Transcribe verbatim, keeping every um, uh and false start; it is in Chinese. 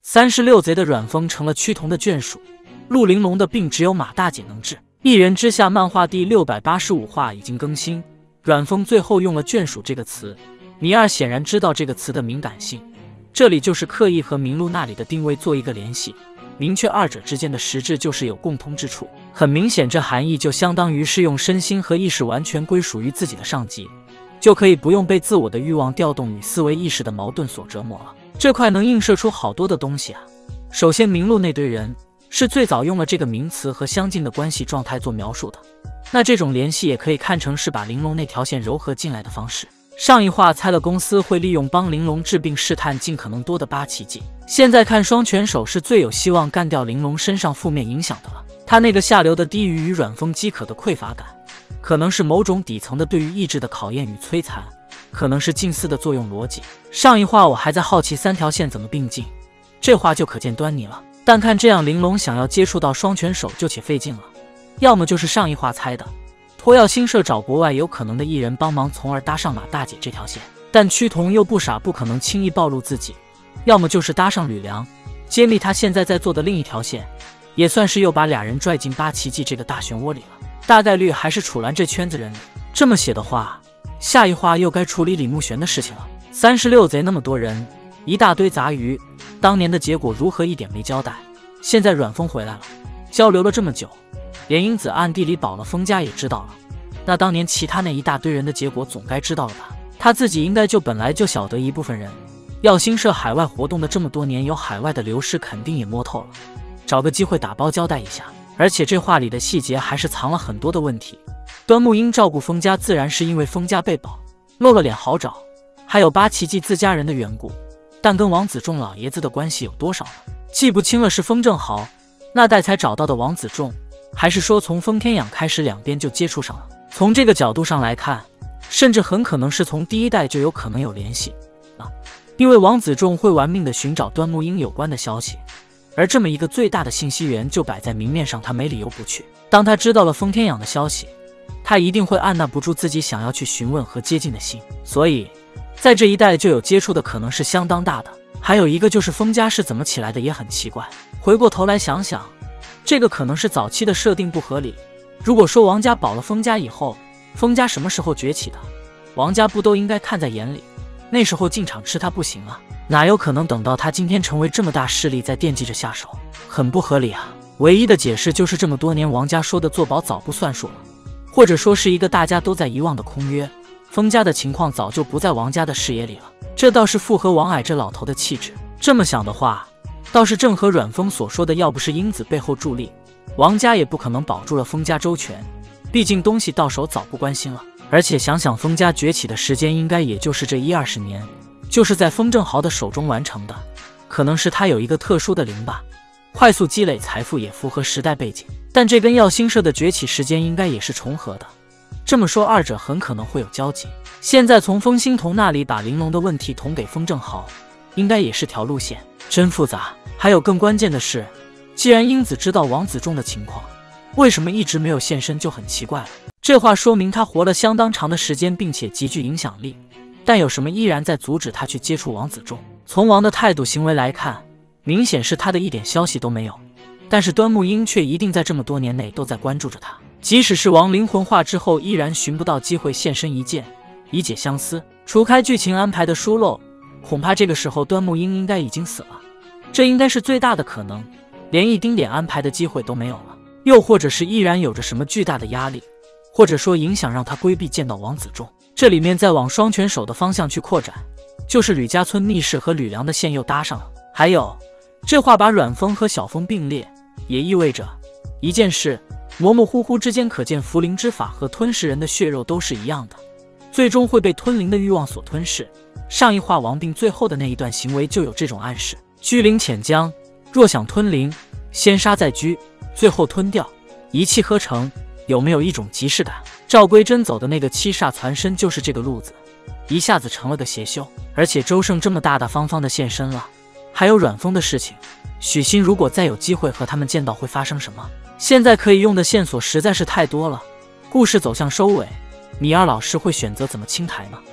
三十六贼的阮峰成了趋同的眷属，陆玲珑的病只有马大姐能治。一人之下漫画第六百八十五话已经更新，阮峰最后用了眷属这个词，米二显然知道这个词的敏感性，这里就是刻意和明路那里的定位做一个联系，明确二者之间的实质就是有共通之处。很明显，这含义就相当于是用身心和意识完全归属于自己的上级，就可以不用被自我的欲望调动与思维意识的矛盾所折磨了。这块能映射出好多的东西啊。首先，明路那堆人是最早用了这个名词和相近的关系状态做描述的，那这种联系也可以看成是把玲珑那条线糅合进来的方式。上一话猜了公司会利用帮玲珑治病试探尽可能多的八奇迹，现在看双拳手是最有希望干掉玲珑身上负面影响的了。他那个下流的低语与阮峰饥渴的匮乏感，可能是某种底层的对于意志的考验与摧残，可能是近似的作用逻辑。上一话我还在好奇三条线怎么并进，这话就可见端倪了。但看这样，玲珑想要接触到双拳手就且费劲了，要么就是上一话猜的托药新社找国外有可能的艺人帮忙，从而搭上马大姐这条线，但趋同又不傻，不可能轻易暴露自己，要么就是搭上吕梁，揭秘他现在在做的另一条线，也算是又把俩人拽进八奇迹这个大漩涡里了，大概率还是楚岚这圈子人里。这么写的话，下一话又该处理李慕玄的事情了。三十六贼那么多人，一大堆杂鱼，当年的结果如何一点没交代？现在阮峰回来了，交流了这么久，连英子暗地里保了封家也知道了，那当年其他那一大堆人的结果总该知道了吧？他自己应该就本来就晓得一部分人，耀星社海外活动的这么多年有海外的流失肯定也摸透了，找个机会打包交代一下。而且这话里的细节还是藏了很多的问题。端木英照顾封家自然是因为封家被保，露了脸好找，还有八奇迹自家人的缘故，但跟王子仲老爷子的关系有多少呢？记不清了，是封正豪那代才找到的王子仲，还是说从封天养开始两边就接触上了？从这个角度上来看，甚至很可能是从第一代就有可能有联系啊，因为王子仲会玩命的寻找端木英有关的消息，而这么一个最大的信息源就摆在明面上，他没理由不去。当他知道了封天养的消息，他一定会按捺不住自己想要去询问和接近的心，所以在这一代就有接触的可能是相当大的。还有一个就是封家是怎么起来的也很奇怪，回过头来想想，这个可能是早期的设定不合理。如果说王家保了封家以后，封家什么时候崛起的，王家不都应该看在眼里，那时候进场吃他不行啊，哪有可能等到他今天成为这么大势力再惦记着下手，很不合理啊。唯一的解释就是这么多年王家说的做保早不算数了，或者说是一个大家都在遗忘的空约，封家的情况早就不在王家的视野里了，这倒是符合王矮这老头的气质。这么想的话，倒是正和阮峰所说的，要不是英子背后助力，王家也不可能保住了封家周全，毕竟东西到手早不关心了。而且想想封家崛起的时间应该也就是这一二十年，就是在封正豪的手中完成的，可能是他有一个特殊的灵吧，快速积累财富也符合时代背景，但这跟耀星社的崛起时间应该也是重合的，这么说二者很可能会有交集。现在从风心童那里把玲珑的问题捅给封正豪，应该也是条路线，真复杂。还有更关键的是，既然英子知道王子仲的情况，为什么一直没有现身就很奇怪了。这话说明他活了相当长的时间，并且极具影响力，但有什么依然在阻止他去接触王子仲？从王的态度行为来看，明显是他的一点消息都没有，但是端木英却一定在这么多年内都在关注着他，即使是王灵魂化之后，依然寻不到机会现身一见，以解相思。除开剧情安排的疏漏，恐怕这个时候端木英应该已经死了，这应该是最大的可能，连一丁点安排的机会都没有了。又或者是依然有着什么巨大的压力，或者说影响，让他规避见到王子仲。这里面再往双拳手的方向去扩展，就是吕家村密室和吕梁的线又搭上了。还有这话把阮峰和小峰并列，也意味着一件事，模模糊糊之间可见茯苓之法和吞噬人的血肉都是一样的，最终会被吞灵的欲望所吞噬。上一话王病最后的那一段行为就有这种暗示，居灵潜江，若想吞灵，先杀再居，最后吞掉，一气呵成，有没有一种即视感？赵归真走的那个七煞攒身就是这个路子，一下子成了个邪修。而且周胜这么大大方方的现身了，还有阮峰的事情，许昕如果再有机会和他们见到会发生什么？现在可以用的线索实在是太多了，故事走向收尾，米二老师会选择怎么清台呢？